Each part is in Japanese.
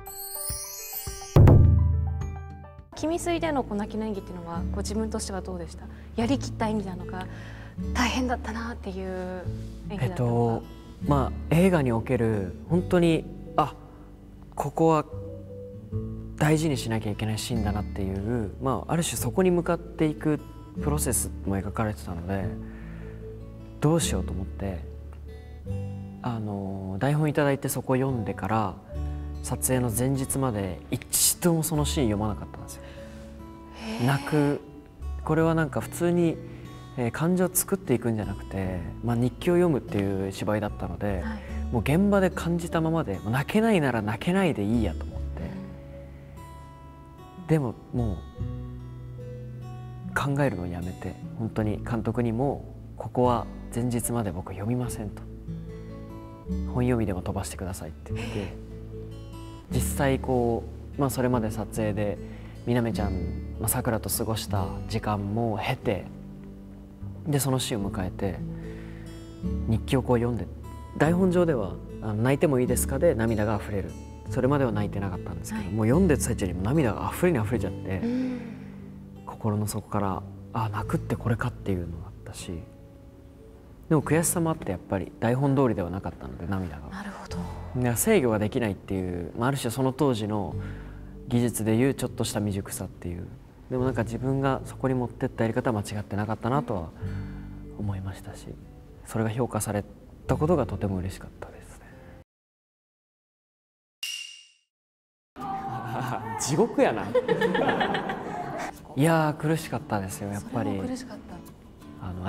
君水での泣きの演技っていうのはご自分としてはどうでした？やりきった演技なのか、大変だったなっていう演技だったのか。 映画における本当にここは大事にしなきゃいけないシーンだなっていう、ある種そこに向かっていくプロセスも描かれてたので、どうしようと思って台本いただいてそこを読んでから撮影の前日まで一度もそのシーン読まなかったんですよ。泣く、これはなんか普通に感情を作っていくんじゃなくて、日記を読むっていう芝居だったので、もう現場で感じたままで、泣けないなら泣けないでいいやと思って、でももう考えるのをやめて、本当に監督にもここは前日まで僕読みませんと、本読みでも飛ばしてくださいって言って、実際それまで撮影でみなみちゃん、さくらと過ごした時間も経て、でそのシーンを迎えて日記を読んで、台本上では泣いてもいいですかで涙が溢れる、それまでは泣いてなかったんですけど、もう読んでる最中に涙が溢れに溢れちゃって、心の底から泣くってこれかっていうのがあったし、でも悔しさもあって、やっぱり台本通りではなかったので涙が。 なるほど。 制御ができないっていう、ある種その当時の技術でいうちょっとした未熟さっていう、でもなんか自分がそこに持ってったやり方は間違ってなかったなとは思いましたし、それが評価されたことがとても嬉しかったですね。地獄やな。いやー苦しかったですよ、やっぱり。 苦しかった。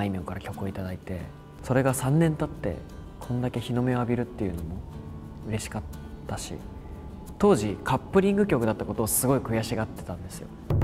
あいみょんから曲をいただいて、それが3年経ってこんだけ日の目を浴びるっていうのも嬉しかったし、当時カップリング曲だったことをすごい悔しがってたんですよ。